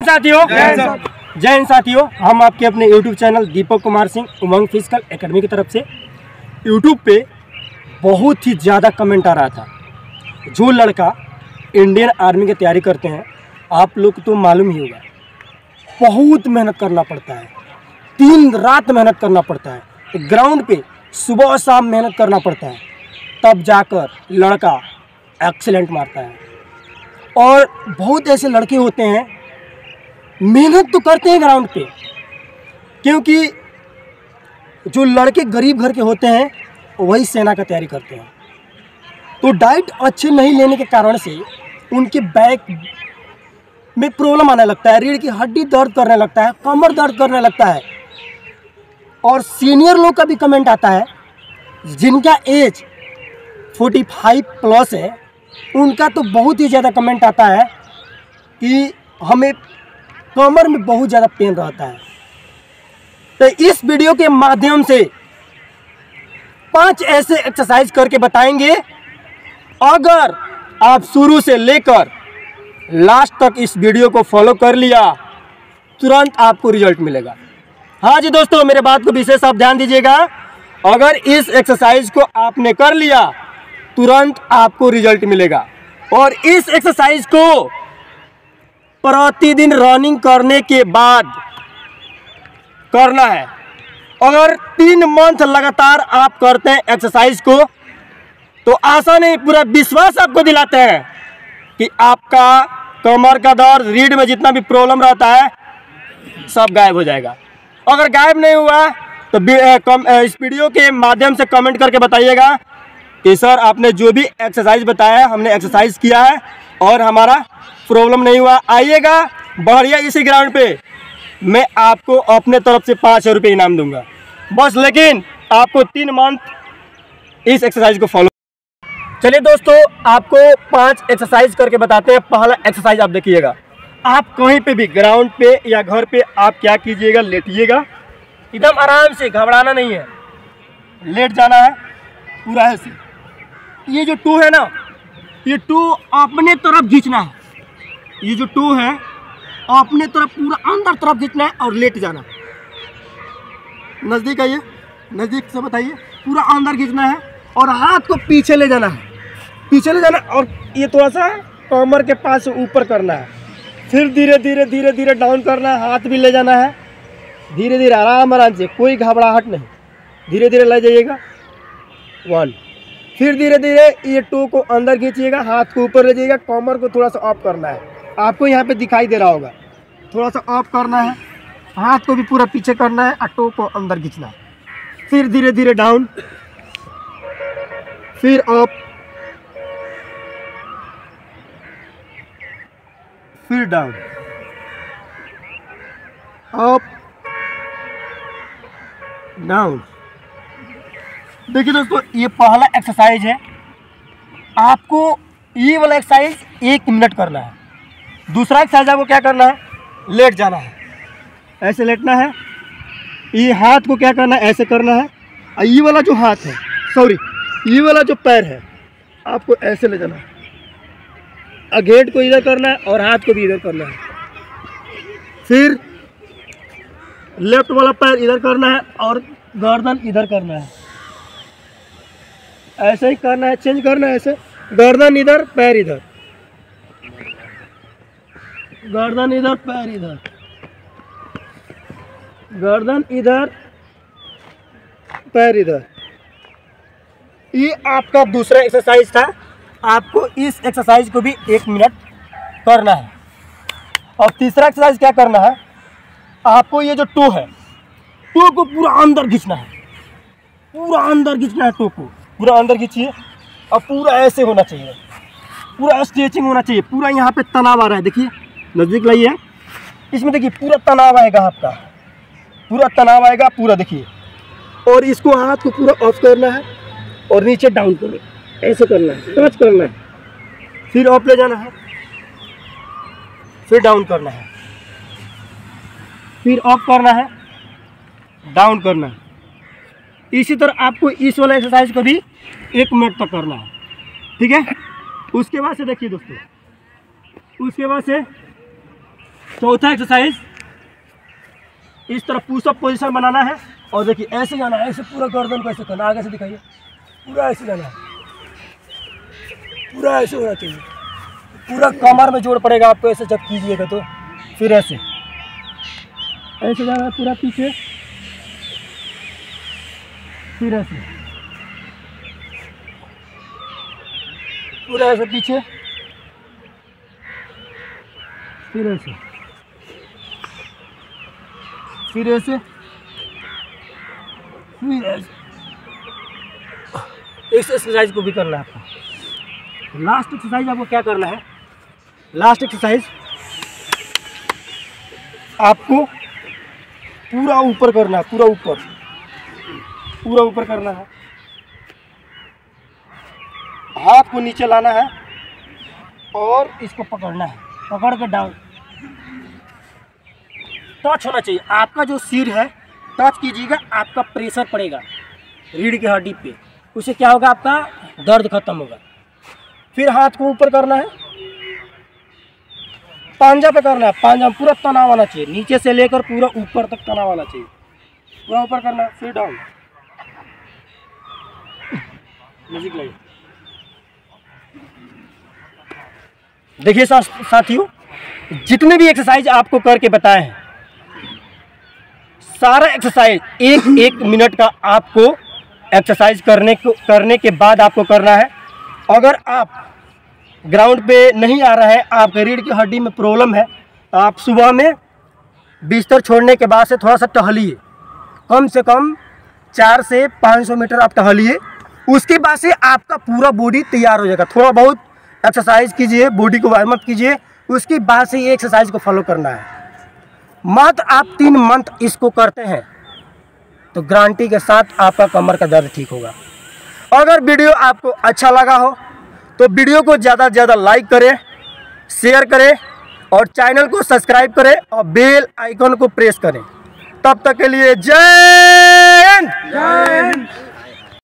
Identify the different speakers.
Speaker 1: साथियों, जय हिंद साथियों। हम आपके अपने YouTube channel Deepak Kumar Singh Umang physical academy की तरफ से YouTube पे बहुत ही ज़्यादा कमेंट आ रहा था। जो लड़का इंडियन आर्मी की तैयारी करते हैं, आप लोग को तो मालूम ही होगा, बहुत मेहनत करना पड़ता है, दिन रात मेहनत करना पड़ता है, ग्राउंड पे सुबह और शाम मेहनत करना पड़ता है, तब जाकर लड़का एक्सीलेंट मारता है। और बहुत ऐसे लड़के होते हैं, मेहनत तो करते हैं ग्राउंड पे, क्योंकि जो लड़के गरीब घर के होते हैं वही सेना का तैयारी करते हैं। तो डाइट अच्छे नहीं लेने के कारण से उनके बैक में प्रॉब्लम आने लगता है, रीढ़ की हड्डी दर्द करने लगता है, कमर दर्द करने लगता है। और सीनियर लोग का भी कमेंट आता है, जिनका एज 45 प्लस है, उनका तो बहुत ही ज़्यादा कमेंट आता है कि हमें कमर में बहुत ज़्यादा पेन रहता है। तो इस वीडियो के माध्यम से 5 ऐसे एक्सरसाइज करके बताएंगे, अगर आप शुरू से लेकर लास्ट तक इस वीडियो को फॉलो कर लिया, तुरंत आपको रिजल्ट मिलेगा। हाँ जी दोस्तों, मेरे बात को विशेष आप ध्यान दीजिएगा। अगर इस एक्सरसाइज को आपने कर लिया, तुरंत आपको रिजल्ट मिलेगा। और इस एक्सरसाइज को प्रतिदिन रनिंग करने के बाद करना है। अगर 3 मंथ लगातार आप करते हैं एक्सरसाइज को, तो आशा नहीं, पूरा विश्वास आपको दिलाते हैं कि आपका कमर का दर्द, रीढ़ में जितना भी प्रॉब्लम रहता है, सब गायब हो जाएगा। अगर गायब नहीं हुआ तो इस वीडियो के माध्यम से कमेंट करके बताइएगा कि सर आपने जो भी एक्सरसाइज बताया है, हमने एक्सरसाइज किया है और हमारा प्रॉब्लम नहीं हुआ। आइएगा बढ़िया इसी ग्राउंड पे, मैं आपको अपने तरफ से 5,000 रुपये इनाम दूंगा बस। लेकिन आपको 3 मंथ इस एक्सरसाइज को फॉलो। चलिए दोस्तों, आपको 5 एक्सरसाइज करके बताते हैं। पहला एक्सरसाइज आप देखिएगा। आप कहीं पे भी ग्राउंड पे या घर पे आप क्या कीजिएगा, लेटिएगा, एकदम आराम से, घबराना नहीं है, लेट जाना है पूरा ऐसे। ये जो टू है ना, ये टू अपने तरफ खींचना है। ये जो टू है अपने तरफ पूरा अंदर तरफ खींचना है और लेट जाना। नज़दीक आइए, नज़दीक से बताइए। पूरा अंदर खींचना है और हाथ को पीछे ले जाना है, पीछे ले जाना है। और ये थोड़ा सा कमर के पास से ऊपर करना है। फिर धीरे धीरे धीरे धीरे डाउन करना है, हाथ भी ले जाना है, धीरे धीरे आराम आराम से, कोई घबराहट नहीं, धीरे धीरे ले जाइएगा। 1, फिर धीरे धीरे ये टू को अंदर खींचिएगा, हाथ को ऊपर ले जाइएगा, कमर को थोड़ा सा ऑफ करना है। आपको यहाँ पे दिखाई दे रहा होगा, थोड़ा सा ऑफ करना है, हाथ को भी पूरा पीछे करना है और टू को अंदर खींचना है। फिर धीरे धीरे डाउन, फिर अप, फिर डाउन, अप डाउन। देखिए दोस्तों, ये पहला एक्सरसाइज है। आपको ये वाला एक्सरसाइज 1 मिनट करना है। दूसरा एक्सरसाइज आपको क्या करना है, लेट जाना है, ऐसे लेटना है। ये हाथ को क्या करना है, ऐसे करना है। और ये वाला जो हाथ है, सॉरी, ये वाला जो पैर है, आपको ऐसे ले जाना है। अगेट को इधर करना है और हाथ को भी इधर करना है। फिर लेफ्ट वाला पैर इधर करना है और गर्दन इधर करना है। ऐसे ही करना है, चेंज करना है, ऐसे गर्दन इधर, पैर इधर, गर्दन इधर, पैर इधर, गर्दन इधर, पैर इधर। ये आपका दूसरा एक्सरसाइज था। आपको इस एक्सरसाइज को भी 1 मिनट करना है। और तीसरा एक्सरसाइज क्या करना है, आपको ये जो टू है, टू को पूरा अंदर खींचना है, पूरा अंदर खींचना है। टू को पूरा अंदर खींचिए और पूरा ऐसे होना चाहिए, पूरा स्ट्रेचिंग होना चाहिए। पूरा यहाँ पे तनाव आ रहा है, देखिए, नज़दीक लाइए, इसमें देखिए पूरा तनाव आएगा, आपका पूरा तनाव आएगा, पूरा देखिए। और इसको हाथ को पूरा ऑफ करना है और नीचे डाउन करो, ऐसे करना है, टच करना है, फिर ऑफ ले जाना है, फिर डाउन करना है, फिर ऑफ करना है, डाउन करना है। इसी तरह आपको इस वाला एक्सरसाइज को भी 1 मिनट तक करना है, ठीक है। उसके बाद से देखिए दोस्तों, उसके बाद से चौथा एक्सरसाइज, इस तरह पुशअप पोजीशन बनाना है और देखिए ऐसे जाना है, ऐसे पूरा गर्दन को ऐसे करना, आगे से दिखाइए, पूरा ऐसे जाना है, पूरा ऐसे होना चाहिए, पूरा कमर में जोड़ पड़ेगा आपको ऐसे जब कीजिएगा तो। फिर ऐसे जाना है पूरा पीछे, फिर ऐसे पूरा ऐसे पीछे, फिर ऐसे, फिर ऐसे, फिर ऐसे। इस एक्सरसाइज को भी करना है आपको। लास्ट एक्सरसाइज आपको क्या करना है, लास्ट एक्सरसाइज आपको पूरा ऊपर करना है, पूरा ऊपर करना है, हाथ को नीचे लाना है और इसको पकड़ना है, पकड़ के डाउन, टच होना चाहिए आपका जो सिर है, टच कीजिएगा, आपका प्रेशर पड़ेगा रीढ़ की हड्डी पे, उससे क्या होगा, आपका दर्द खत्म होगा। फिर हाथ को ऊपर करना है, पांजा पे करना है, पांजा में पूरा तनाव आना चाहिए, नीचे से लेकर पूरा ऊपर तक तनाव आना चाहिए, पूरा ऊपर करना है, फिर डाउन। म्यूजिक लाइए। देखिए साथियों, जितने भी एक्सरसाइज आपको करके बताए हैं, सारा एक्सरसाइज एक मिनट का आपको एक्सरसाइज करने के बाद आपको करना है। अगर आप ग्राउंड पे नहीं आ रहा है, आपके रीढ़ की हड्डी में प्रॉब्लम है, तो आप सुबह में बिस्तर छोड़ने के बाद से थोड़ा सा टहलिए, कम से कम 400 से 500 मीटर आप टहलिए, उसके बाद से आपका पूरा बॉडी तैयार हो जाएगा। थोड़ा बहुत एक्सरसाइज कीजिए, बॉडी को वार्म अप कीजिए, उसके बाद से ये एक्सरसाइज को फॉलो करना है। मात्र आप 3 मंथ इसको करते हैं तो गारंटी के साथ आपका कमर का दर्द ठीक होगा। अगर वीडियो आपको अच्छा लगा हो तो वीडियो को ज़्यादा से ज़्यादा लाइक करें, शेयर करें और चैनल को सब्सक्राइब करें और बेल आइकन को प्रेस करें। तब तक के लिए जय हिंद।